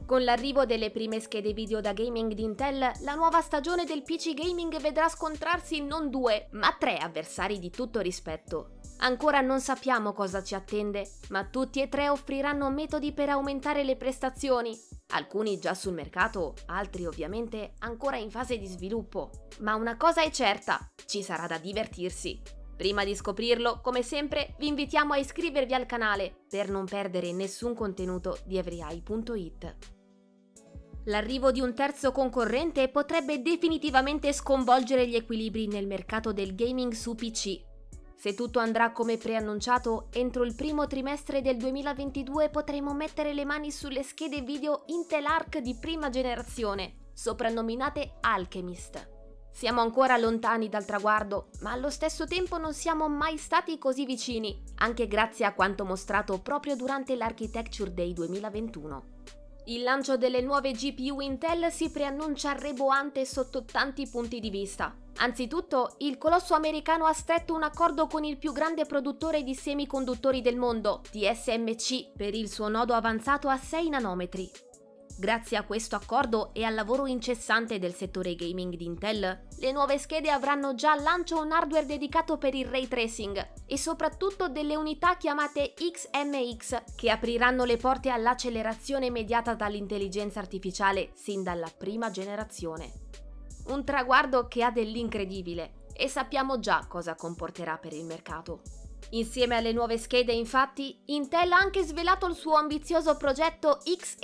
Con l'arrivo delle prime schede video da gaming di Intel, la nuova stagione del PC gaming vedrà scontrarsi non 2, ma 3 avversari di tutto rispetto. Ancora non sappiamo cosa ci attende, ma tutti e tre offriranno metodi per aumentare le prestazioni. Alcuni già sul mercato, altri ovviamente ancora in fase di sviluppo. Ma una cosa è certa, ci sarà da divertirsi. Prima di scoprirlo, come sempre, vi invitiamo a iscrivervi al canale per non perdere nessun contenuto di everyeye.it. L'arrivo di un terzo concorrente potrebbe definitivamente sconvolgere gli equilibri nel mercato del gaming su PC. Se tutto andrà come preannunciato, entro il primo trimestre del 2022 potremo mettere le mani sulle schede video Intel Arc di prima generazione, soprannominate Alchemist. Siamo ancora lontani dal traguardo, ma allo stesso tempo non siamo mai stati così vicini, anche grazie a quanto mostrato proprio durante l'Architecture Day 2021. Il lancio delle nuove GPU Intel si preannuncia reboante sotto tanti punti di vista. Anzitutto, il colosso americano ha stretto un accordo con il più grande produttore di semiconduttori del mondo, TSMC, per il suo nodo avanzato a 6 nanometri. Grazie a questo accordo e al lavoro incessante del settore gaming di Intel, le nuove schede avranno già al lancio un hardware dedicato per il ray tracing e soprattutto delle unità chiamate XMX che apriranno le porte all'accelerazione mediata dall'intelligenza artificiale sin dalla prima generazione. Un traguardo che ha dell'incredibile e sappiamo già cosa comporterà per il mercato. Insieme alle nuove schede, infatti, Intel ha anche svelato il suo ambizioso progetto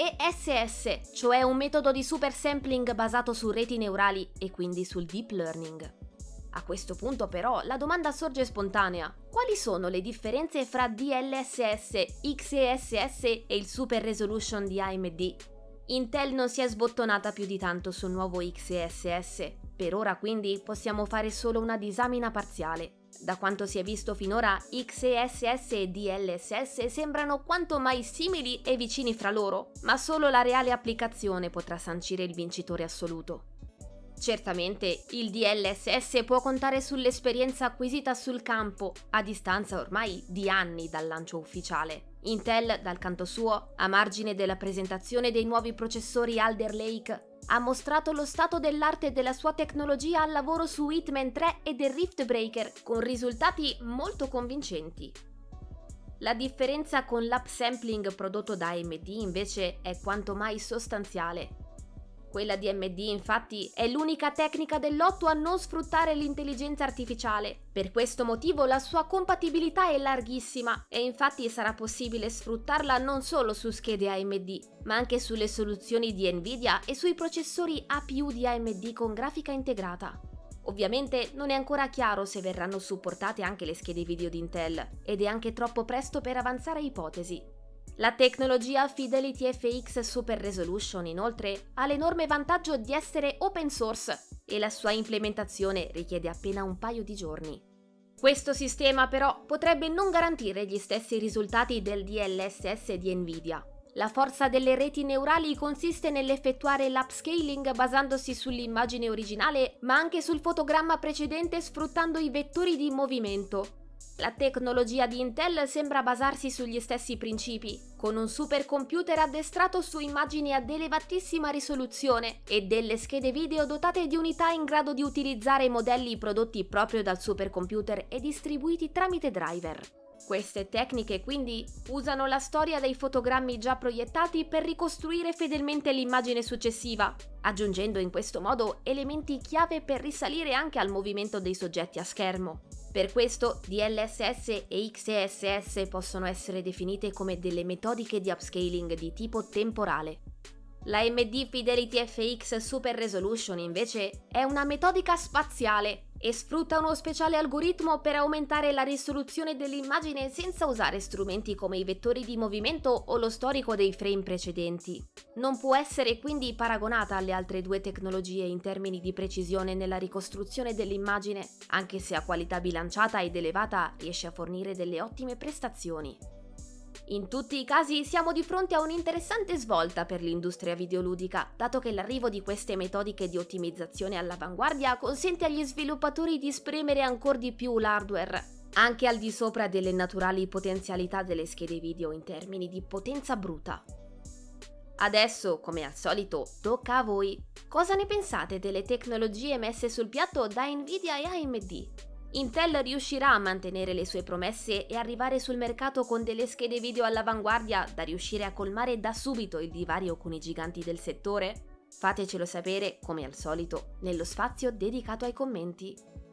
XeSS, cioè un metodo di super sampling basato su reti neurali e quindi sul deep learning. A questo punto però la domanda sorge spontanea: quali sono le differenze fra DLSS, XeSS e il Super Resolution di AMD? Intel non si è sbottonata più di tanto sul nuovo XeSS, per ora quindi possiamo fare solo una disamina parziale. Da quanto si è visto finora, XeSS e DLSS sembrano quanto mai simili e vicini fra loro, ma solo la reale applicazione potrà sancire il vincitore assoluto. Certamente, il DLSS può contare sull'esperienza acquisita sul campo, a distanza ormai di anni dal lancio ufficiale. Intel, dal canto suo, a margine della presentazione dei nuovi processori Alder Lake, ha mostrato lo stato dell'arte della sua tecnologia al lavoro su Hitman 3 e del Rift Breaker, con risultati molto convincenti. La differenza con l'upsampling prodotto da AMD invece è quanto mai sostanziale. Quella di AMD infatti è l'unica tecnica dell'otto a non sfruttare l'intelligenza artificiale. Per questo motivo la sua compatibilità è larghissima e infatti sarà possibile sfruttarla non solo su schede AMD, ma anche sulle soluzioni di Nvidia e sui processori APU di AMD con grafica integrata. Ovviamente non è ancora chiaro se verranno supportate anche le schede video di Intel, ed è anche troppo presto per avanzare ipotesi. La tecnologia Fidelity FX Super Resolution, inoltre, ha l'enorme vantaggio di essere open source e la sua implementazione richiede appena un paio di giorni. Questo sistema, però, potrebbe non garantire gli stessi risultati del DLSS di Nvidia. La forza delle reti neurali consiste nell'effettuare l'upscaling basandosi sull'immagine originale, ma anche sul fotogramma precedente sfruttando i vettori di movimento. La tecnologia di Intel sembra basarsi sugli stessi principi, con un supercomputer addestrato su immagini ad elevatissima risoluzione e delle schede video dotate di unità in grado di utilizzare modelli prodotti proprio dal supercomputer e distribuiti tramite driver. Queste tecniche quindi usano la storia dei fotogrammi già proiettati per ricostruire fedelmente l'immagine successiva, aggiungendo in questo modo elementi chiave per risalire anche al movimento dei soggetti a schermo. Per questo DLSS e XeSS possono essere definite come delle metodiche di upscaling di tipo temporale. La AMD Fidelity FX Super Resolution invece è una metodica spaziale e sfrutta uno speciale algoritmo per aumentare la risoluzione dell'immagine senza usare strumenti come i vettori di movimento o lo storico dei frame precedenti. Non può essere quindi paragonata alle altre due tecnologie in termini di precisione nella ricostruzione dell'immagine, anche se a qualità bilanciata ed elevata riesce a fornire delle ottime prestazioni. In tutti i casi siamo di fronte a un'interessante svolta per l'industria videoludica, dato che l'arrivo di queste metodiche di ottimizzazione all'avanguardia consente agli sviluppatori di spremere ancora di più l'hardware, anche al di sopra delle naturali potenzialità delle schede video in termini di potenza bruta. Adesso, come al solito, tocca a voi. Cosa ne pensate delle tecnologie messe sul piatto da Nvidia e AMD? Intel riuscirà a mantenere le sue promesse e arrivare sul mercato con delle schede video all'avanguardia da riuscire a colmare da subito il divario con i giganti del settore? Fatecelo sapere, come al solito, nello spazio dedicato ai commenti.